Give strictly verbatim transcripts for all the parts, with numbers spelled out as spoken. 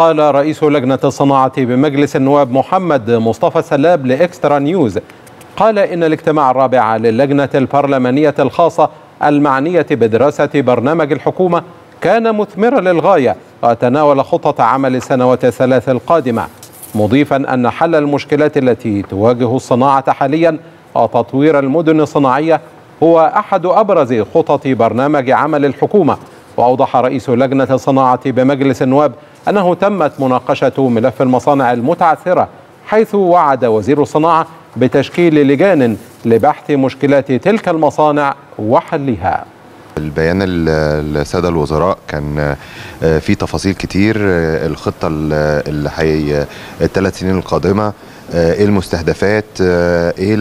قال رئيس لجنة الصناعة بمجلس النواب محمد مصطفى سلاب لإكسترا نيوز، قال إن الاجتماع الرابع للجنة البرلمانية الخاصة المعنية بدراسة برنامج الحكومة كان مثمرا للغاية وتناول خطط عمل السنوات الثلاث القادمة، مضيفا أن حل المشكلات التي تواجه الصناعة حاليا وتطوير المدن الصناعية هو أحد أبرز خطط برنامج عمل الحكومة. وأوضح رئيس لجنة الصناعة بمجلس النواب أنه تمت مناقشة ملف المصانع المتعثرة، حيث وعد وزير الصناعة بتشكيل لجان لبحث مشكلات تلك المصانع وحلها. البيان السادة الوزراء كان في تفاصيل كتير، الخطة اللي هي الثلاث سنين القادمة، ايه المستهدفات، ايه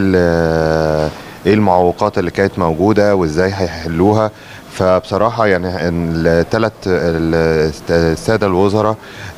ايه المعوقات اللي كانت موجودة وازاي هيحلوها. فبصراحة يعني الثلاث السادة الوزراء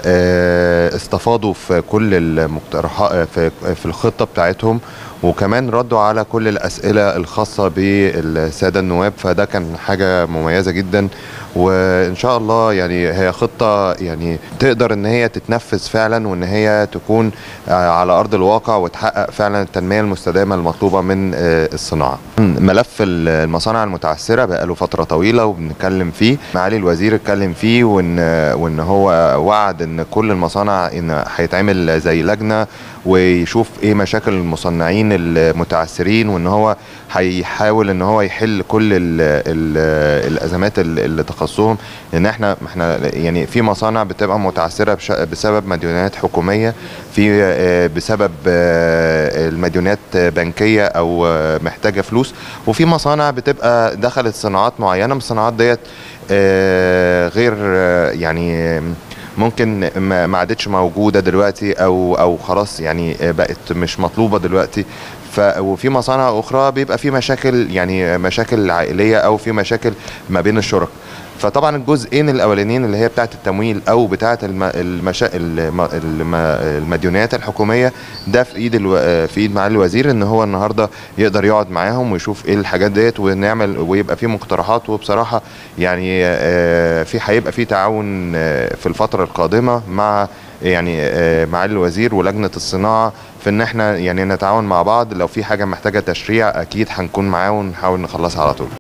استفاضوا في كل المقترحات في الخطة بتاعتهم، وكمان ردوا على كل الأسئلة الخاصة بالسادة النواب، فده كان حاجة مميزة جدا. وإن شاء الله يعني هي خطة يعني تقدر إن هي تتنفذ فعلا، وإن هي تكون على أرض الواقع وتحقق فعلا التنمية المستدامة المطلوبة من الصناعة. ملف المصانع المتعثرة بقى له فترة طويلة وبنتكلم فيه، معالي الوزير اتكلم فيه، وإن وإن هو وعد إن كل المصانع إن هيتعمل زي لجنة ويشوف إيه مشاكل المصنعين المتعثرين، وإن هو هيحاول إن هو يحل كل ال ال الأزمات اللي تخصهم. لأن إحنا إحنا يعني في مصانع بتبقى متعثرة بسبب مديونات حكومية، في بسبب المديونات بنكية أو محتاجة فلوس، وفي مصانع بتبقى دخلت صناعات معينة من الصناعات ديت غير يعني ممكن ما عادتش موجودة دلوقتي أو أو خلاص يعني بقت مش مطلوبة دلوقتي. ف وفي مصانع أخرى بيبقى في مشاكل يعني مشاكل عائلية أو في مشاكل ما بين الشركاء. فطبعا الجزئين الاولانيين اللي هي بتاعه التمويل او بتاعه المشا... المديونيات الحكوميه، ده في ايد الو... في ايد معالي الوزير ان هو النهارده يقدر يقعد معاهم ويشوف ايه الحاجات ديت ونعمل ويبقى في مقترحات. وبصراحه يعني في هيبقى في تعاون في الفتره القادمه مع يعني معالي الوزير ولجنه الصناعه في ان احنا يعني نتعاون مع بعض. لو في حاجه محتاجه تشريع اكيد هنكون معاه ونحاول نخلصها على طول.